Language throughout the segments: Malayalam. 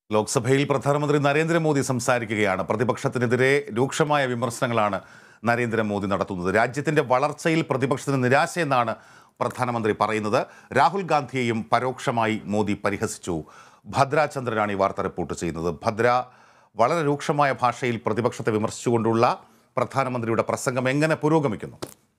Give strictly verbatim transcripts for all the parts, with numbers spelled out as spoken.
ലോക്സഭയിൽ പ്രധാനമന്ത്രി നരേന്ദ്രമോദി സംസാരിക്കുകയാണ്. പ്രതിപക്ഷത്തിനെതിരെ രൂക്ഷമായ വിമർശനങ്ങളാണ് നരേന്ദ്രമോദി നടത്തുന്നത്. രാജ്യത്തിന്റെ വളർച്ചയിൽ പ്രതിപക്ഷത്തിന് നിരാശയെന്നാണ് പ്രധാനമന്ത്രി പറയുന്നത്. രാഹുൽ ഗാന്ധിയെയും പരോക്ഷമായി മോദി പരിഹസിച്ചു. ഭദ്ര ചന്ദ്രനാണ് ഈ വാർത്ത റിപ്പോർട്ട് ചെയ്യുന്നത്. ഭദ്ര, വളരെ രൂക്ഷമായ ഭാഷയിൽ പ്രതിപക്ഷത്തെ വിമർശിച്ചുകൊണ്ടുള്ള പ്രധാനമന്ത്രിയുടെ പ്രസംഗം എങ്ങനെ പുരോഗമിക്കുന്നു?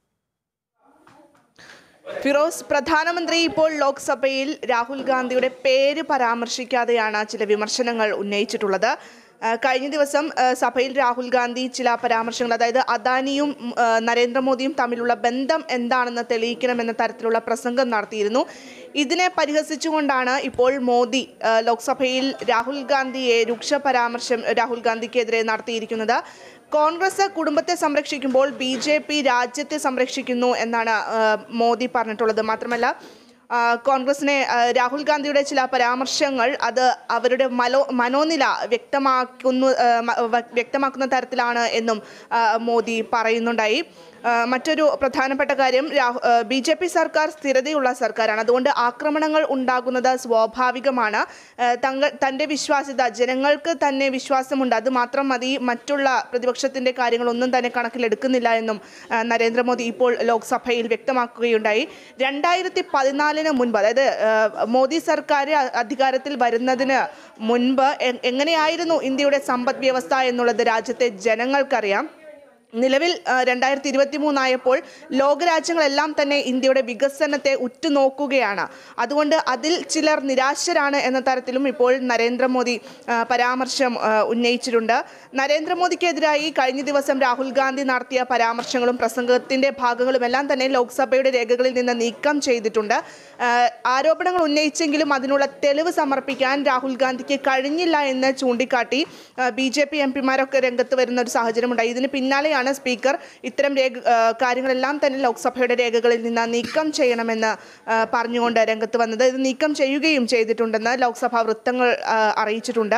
ഫിറോസ്, പ്രധാനമന്ത്രി ഇപ്പോൾ ലോക്സഭയിൽ രാഹുൽ ഗാന്ധിയുടെ പേര് പരാമർശിക്കാതെയാണ് ചില വിമർശനങ്ങൾ ഉന്നയിച്ചിട്ടുള്ളത്. കഴിഞ്ഞ ദിവസം സഭയിൽ രാഹുൽ ഗാന്ധി ചില പരാമർശങ്ങൾ, അതായത് അദാനിയും നരേന്ദ്രമോദിയും തമ്മിലുള്ള ബന്ധം എന്താണെന്ന് തെളിയിക്കണമെന്ന തരത്തിലുള്ള പ്രസംഗം നടത്തിയിരുന്നു. ഇതിനെ പരിഹസിച്ചുകൊണ്ടാണ് ഇപ്പോൾ മോദി ലോക്സഭയിൽ രാഹുൽ ഗാന്ധിയെ രൂക്ഷ പരാമർശം രാഹുൽ ഗാന്ധിക്കെതിരെ നടത്തിയിരിക്കുന്നത്. കോൺഗ്രസ് കുടുംബത്തെ സംരക്ഷിക്കുമ്പോൾ ബി ജെ പി രാജ്യത്തെ സംരക്ഷിക്കുന്നു എന്നാണ് മോദി പറഞ്ഞിട്ടുള്ളത്. മാത്രമല്ല, കോൺഗ്രസിനെ രാഹുൽ ഗാന്ധിയുടെ ചില പരാമർശങ്ങൾ അത് അവരുടെ മനോ മനോനില വ്യക്തമാക്കുന്നു വ്യക്തമാക്കുന്ന തരത്തിലാണ് എന്നും മോദി പറയുന്നുണ്ടായി. മറ്റൊരു പ്രധാനപ്പെട്ട കാര്യം, ബി ജെ പി സർക്കാർ സ്ഥിരതയുള്ള സർക്കാരാണ്. അതുകൊണ്ട് ആക്രമണങ്ങൾ ഉണ്ടാകുന്നത് സ്വാഭാവികമാണ്. തങ്ങൾ തൻ്റെ വിശ്വാസ്യത, ജനങ്ങൾക്ക് തന്നെ വിശ്വാസമുണ്ട്, അത് മാത്രം മതി, മറ്റുള്ള പ്രതിപക്ഷത്തിൻ്റെ കാര്യങ്ങളൊന്നും തന്നെ കണക്കിലെടുക്കുന്നില്ല എന്നും നരേന്ദ്രമോദി ഇപ്പോൾ ലോക്സഭയിൽ വ്യക്തമാക്കുകയുണ്ടായി. രണ്ടായിരത്തി പതിനാലിന് മുൻപ്, അതായത് മോദി സർക്കാർ അധികാരത്തിൽ വരുന്നതിന് മുൻപ് എങ്ങനെയായിരുന്നു ഇന്ത്യയുടെ സമ്പദ് വ്യവസ്ഥ എന്നുള്ളത് രാജ്യത്തെ ജനങ്ങൾക്കറിയാം. നിലവിൽ രണ്ടായിരത്തി ഇരുപത്തി മൂന്നായപ്പോൾ ലോകരാജ്യങ്ങളെല്ലാം തന്നെ ഇന്ത്യയുടെ വികസനത്തെ ഉറ്റുനോക്കുകയാണ്. അതുകൊണ്ട് അതിൽ ചിലർ നിരാശരാണ് എന്ന തരത്തിലും ഇപ്പോൾ നരേന്ദ്രമോദി പരാമർശം ഉന്നയിച്ചിട്ടുണ്ട്. നരേന്ദ്രമോദിക്കെതിരായി കഴിഞ്ഞ ദിവസം രാഹുൽ ഗാന്ധി നടത്തിയ പരാമർശങ്ങളും പ്രസംഗത്തിൻ്റെ ഭാഗങ്ങളും എല്ലാം തന്നെ ലോക്സഭയുടെ രേഖകളിൽ നിന്ന് നീക്കം ചെയ്തിട്ടുണ്ട്. ആരോപണങ്ങൾ ഉന്നയിച്ചെങ്കിലും അതിനുള്ള തെളിവ് സമർപ്പിക്കാൻ രാഹുൽ ഗാന്ധിക്ക് കഴിഞ്ഞില്ല എന്ന് ചൂണ്ടിക്കാട്ടി ബി ജെ പി എം പിമാരൊക്കെ രംഗത്ത് വരുന്ന ഒരു സാഹചര്യമുണ്ടായി. ഇതിന് പിന്നാലെയാണ് സ്പീക്കർ ഇത്തരം രേഖ കാര്യങ്ങളെല്ലാം തന്നെ ലോക്സഭയുടെ രേഖകളിൽ നിന്ന് നീക്കം ചെയ്യണമെന്ന് പറഞ്ഞുകൊണ്ട് രംഗത്ത് വന്നത്. ഇത് നീക്കം ചെയ്യുകയും ചെയ്തിട്ടുണ്ടെന്ന് ലോക്സഭാ വൃത്തങ്ങൾ അറിയിച്ചിട്ടുണ്ട്.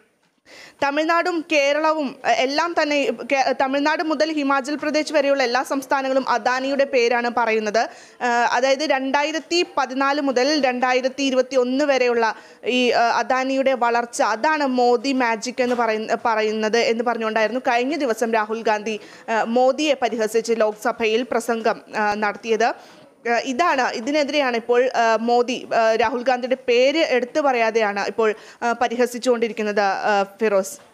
തമിഴ്നാടും കേരളവും എല്ലാം തന്നെ, തമിഴ്നാട് മുതൽ ഹിമാചൽ പ്രദേശ് വരെയുള്ള എല്ലാ സംസ്ഥാനങ്ങളും അദാനിയുടെ പേരാണ് പറയുന്നത്. അതായത് രണ്ടായിരത്തി പതിനാല് മുതൽ രണ്ടായിരത്തി ഇരുപത്തി ഒന്ന് വരെയുള്ള ഈ അദാനിയുടെ വളർച്ച, അതാണ് മോദി മാജിക് എന്ന് പറയുന്ന പറയുന്നത് എന്ന് പറഞ്ഞുകൊണ്ടായിരുന്നു കഴിഞ്ഞ ദിവസം രാഹുൽ ഗാന്ധി മോദിയെ പരിഹസിച്ച് ലോക്സഭയിൽ പ്രസംഗം നടത്തിയത്. ഇതാണ് ഇതിനെതിരെയാണ് ഇപ്പോൾ മോദി രാഹുൽ ഗാന്ധിയുടെ പേര് എടുത്തു പറയാതെയാണ് ഇപ്പോൾ പരിഹസിച്ചുകൊണ്ടിരിക്കുന്നത് ഫിറോസ്.